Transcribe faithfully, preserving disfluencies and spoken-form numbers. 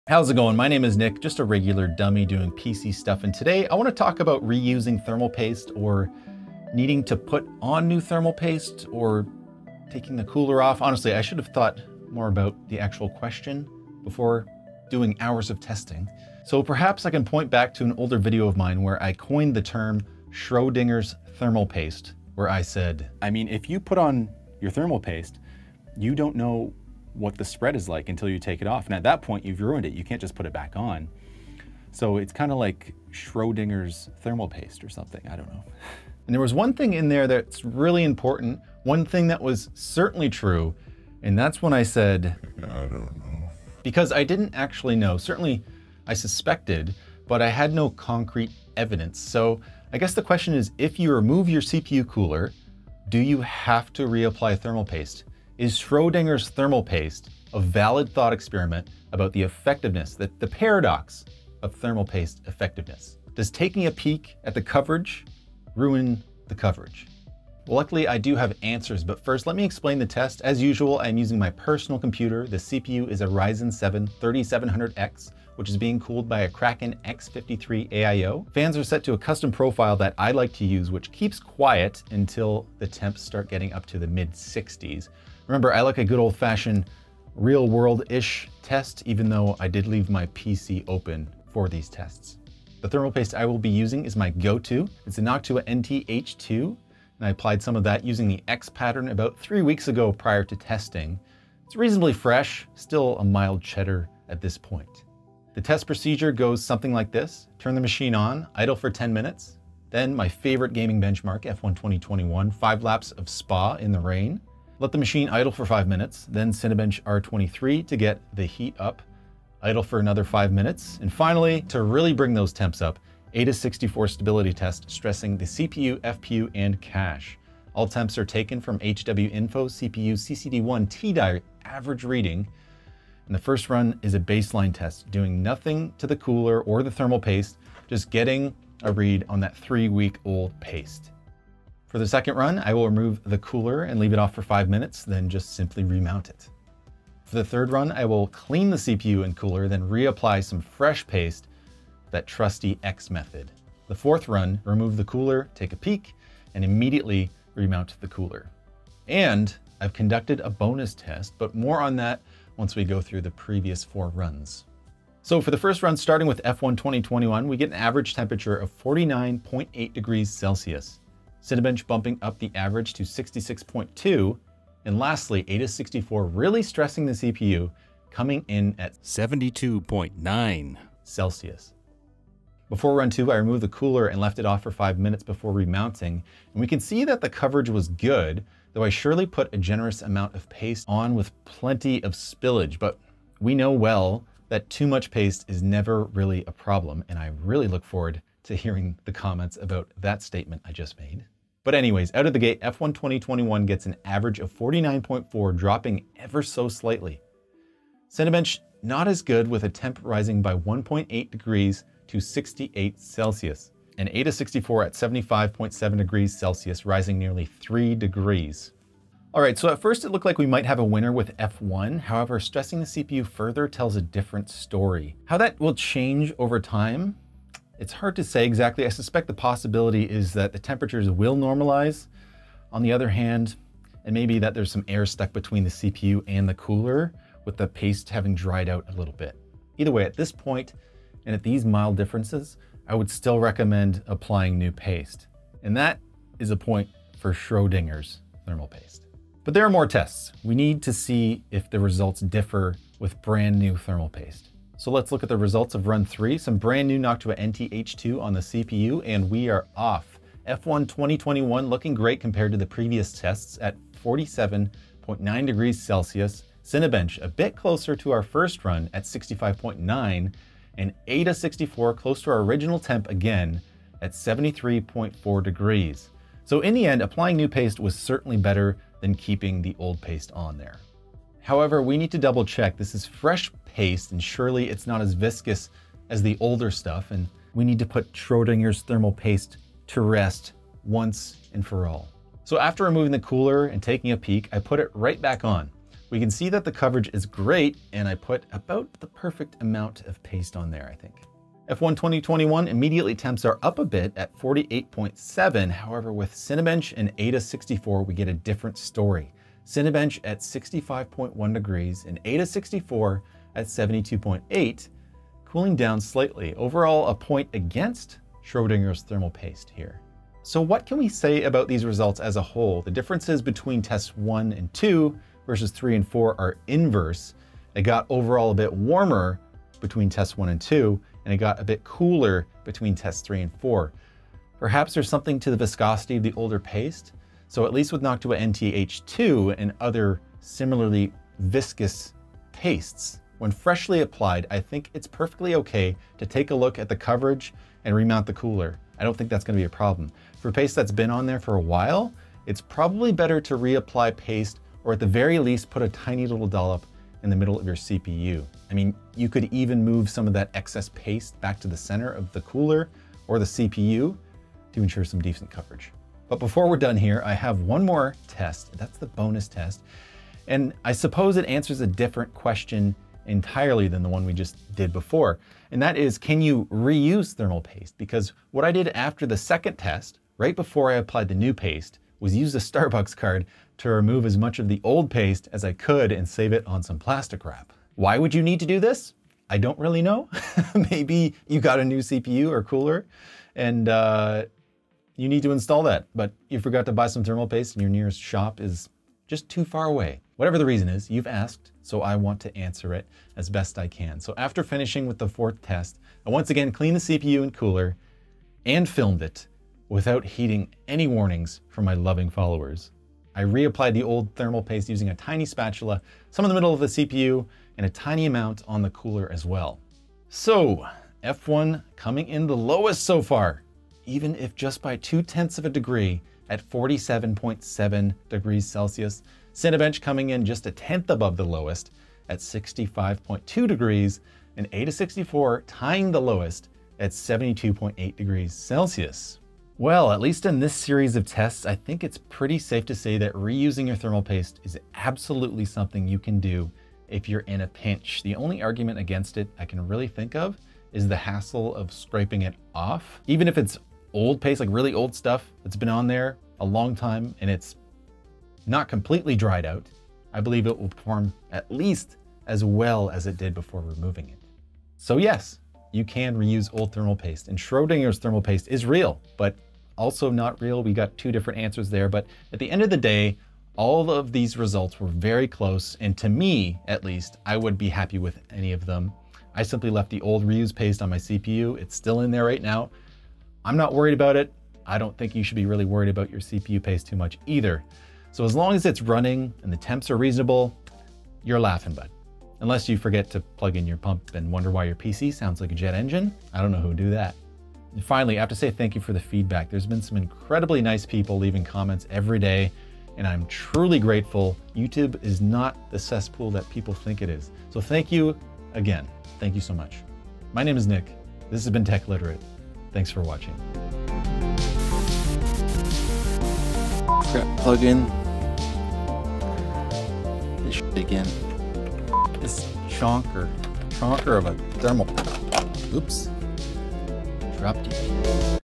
How's it going? My name is Nick, just a regular dummy doing P C stuff, and today I want to talk about reusing thermal paste or needing to put on new thermal paste or taking the cooler off. Honestly, I should have thought more about the actual question before doing hours of testing. So perhaps I can point back to an older video of mine where I coined the term Schrodinger's thermal paste, where I said, I mean, if you put on your thermal paste, you don't know what the spread is like until you take it off. And at that point, you've ruined it. You can't just put it back on. So it's kind of like Schrodinger's thermal paste or something. I don't know. And there was one thing in there that's really important. One thing that was certainly true. And that's when I said, I don't know. Because I didn't actually know. Certainly I suspected, but I had no concrete evidence. So I guess the question is, if you remove your C P U cooler, do you have to reapply thermal paste? Is Schrodinger's thermal paste a valid thought experiment about the effectiveness, the, the paradox of thermal paste effectiveness? Does taking a peek at the coverage ruin the coverage? Well, luckily I do have answers, but first let me explain the test. As usual, I'm using my personal computer. The C P U is a Ryzen seven thirty-seven hundred X, which is being cooled by a Kraken X fifty-three A I O. Fans are set to a custom profile that I like to use, which keeps quiet until the temps start getting up to the mid sixties. Remember, I like a good old-fashioned real-world-ish test, even though I did leave my P C open for these tests. The thermal paste I will be using is my go-to. It's a Noctua N T H two, and I applied some of that using the X pattern about three weeks ago prior to testing. It's reasonably fresh, still a mild cheddar at this point. The test procedure goes something like this. Turn the machine on, idle for ten minutes. Then my favorite gaming benchmark, F one twenty twenty-one, five laps of Spa in the rain. Let the machine idle for five minutes, then Cinebench R twenty-three to get the heat up, idle for another five minutes, and finally, to really bring those temps up, A to sixty-four stability test stressing the C P U, F P U, and cache. All temps are taken from H W Info C P U C C D one T D I average reading, and the first run is a baseline test, doing nothing to the cooler or the thermal paste, just getting a read on that three-week-old paste. For the second run, I will remove the cooler and leave it off for five minutes, then just simply remount it. For the third run, I will clean the C P U and cooler, then reapply some fresh paste, that trusty X method. The fourth run, remove the cooler, take a peek, and immediately remount the cooler. And I've conducted a bonus test, but more on that once we go through the previous four runs. So for the first run, starting with F one twenty twenty-one, we get an average temperature of forty-nine point eight degrees Celsius. Cinebench bumping up the average to sixty-six point two, and lastly, A to sixty-four really stressing the C P U, coming in at seventy-two point nine Celsius. Before run two, I removed the cooler and left it off for five minutes before remounting, and we can see that the coverage was good, though I surely put a generous amount of paste on with plenty of spillage, but we know well that too much paste is never really a problem, and I really look forward to hearing the comments about that statement I just made. But anyways, out of the gate, F one twenty twenty-one gets an average of forty-nine point four, dropping ever so slightly. Cinebench, not as good, with a temp rising by one point eight degrees to sixty-eight Celsius, and A to sixty-four at seventy-five point seven degrees Celsius, rising nearly three degrees. All right, so at first it looked like we might have a winner with F one. However, stressing the C P U further tells a different story. How that will change over time, it's hard to say exactly. I suspect the possibility is that the temperatures will normalize. On the other hand, and maybe that there's some air stuck between the C P U and the cooler, with the paste having dried out a little bit. Either way, at this point, and at these mild differences, I would still recommend applying new paste. And that is a point for Schrodinger's thermal paste. But there are more tests. We need to see if the results differ with brand new thermal paste. So let's look at the results of run three, some brand new Noctua N T H two on the C P U, and we are off. F one twenty twenty-one looking great compared to the previous tests at forty-seven point nine degrees Celsius. Cinebench a bit closer to our first run at sixty-five point nine, and A to sixty-four close to our original temp again at seventy-three point four degrees. So in the end, applying new paste was certainly better than keeping the old paste on there. However, we need to double check. This is fresh paste, and surely it's not as viscous as the older stuff, and we need to put Schrodinger's thermal paste to rest once and for all. So after removing the cooler and taking a peek, I put it right back on. We can see that the coverage is great, and I put about the perfect amount of paste on there, I think. F one twenty twenty-one, immediately temps are up a bit at forty-eight point seven. However, with Cinebench and A D A sixty-four, we get a different story. Cinebench at sixty-five point one degrees and A D A sixty-four at seventy-two point eight, cooling down slightly. Overall, a point against Schrodinger's thermal paste here. So what can we say about these results as a whole? The differences between tests one and two versus three and four are inverse. It got overall a bit warmer between test one and two, and it got a bit cooler between tests three and four. Perhaps there's something to the viscosity of the older paste. So at least with Noctua N T H two and other similarly viscous pastes, when freshly applied, I think it's perfectly okay to take a look at the coverage and remount the cooler. I don't think that's going to be a problem. For paste that's been on there for a while, it's probably better to reapply paste, or at the very least put a tiny little dollop in the middle of your C P U. I mean, you could even move some of that excess paste back to the center of the cooler or the C P U to ensure some decent coverage. But before we're done here, I have one more test. That's the bonus test. And I suppose it answers a different question entirely than the one we just did before. And that is, can you reuse thermal paste? Because what I did after the second test, right before I applied the new paste, was use a Starbucks card to remove as much of the old paste as I could and save it on some plastic wrap. Why would you need to do this? I don't really know. Maybe you got a new C P U or cooler and uh, you need to install that, but you forgot to buy some thermal paste and your nearest shop is just too far away. Whatever the reason is, you've asked, so I want to answer it as best I can. So after finishing with the fourth test, I once again cleaned the C P U and cooler and filmed it without heeding any warnings from my loving followers. I reapplied the old thermal paste using a tiny spatula, some in the middle of the C P U, and a tiny amount on the cooler as well. So, F one coming in the lowest so far, even if just by two tenths of a degree at forty-seven point seven degrees Celsius. Cinebench coming in just a tenth above the lowest at sixty-five point two degrees, and A D A sixty-four tying the lowest at seventy-two point eight degrees Celsius. Well, at least in this series of tests, I think it's pretty safe to say that reusing your thermal paste is absolutely something you can do if you're in a pinch. The only argument against it I can really think of is the hassle of scraping it off. Even if it's old paste, like really old stuff that's been on there a long time and it's not completely dried out, I believe it will perform at least as well as it did before removing it. So yes, you can reuse old thermal paste, and Schrodinger's thermal paste is real, but also not real. We got two different answers there, but at the end of the day, all of these results were very close, and to me, at least, I would be happy with any of them. I simply left the old reused paste on my C P U. It's still in there right now. I'm not worried about it. I don't think you should be really worried about your C P U paste too much either. So as long as it's running and the temps are reasonable, you're laughing, bud. Unless you forget to plug in your pump and wonder why your P C sounds like a jet engine. I don't know who would do that. And finally, I have to say thank you for the feedback. There's been some incredibly nice people leaving comments every day, and I'm truly grateful. YouTube is not the cesspool that people think it is. So thank you again. Thank you so much. My name is Nick. This has been Tech Literate. Thanks for watching. Crap, plug in this shit again. This chonker, chonker of a thermal, oops, dropped it.